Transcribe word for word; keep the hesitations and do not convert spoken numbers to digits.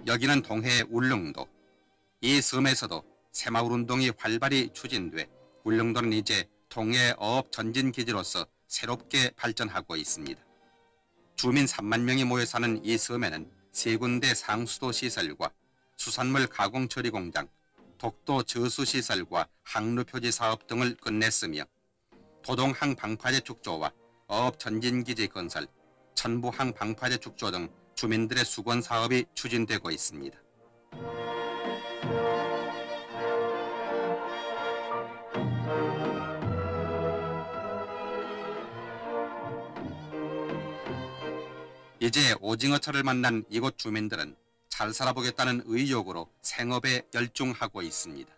여기는 동해 울릉도. 이 섬에서도 새마을운동이 활발히 추진돼 울릉도는 이제 동해 어업 전진기지로서 새롭게 발전하고 있습니다. 주민 삼만 명이 모여 사는 이 섬에는 세 군데 상수도 시설과 수산물 가공 처리 공장, 독도 저수 시설과 항로 표지 사업 등을 끝냈으며 도동항 방파제 축조와 어업 전진기지 건설, 천부항 방파제 축조 등 주민들의 수건 사업이 추진되고 있습니다. 이제 오징어철을 만난 이곳 주민들은 잘 살아보겠다는 의욕으로 생업에 열중하고 있습니다.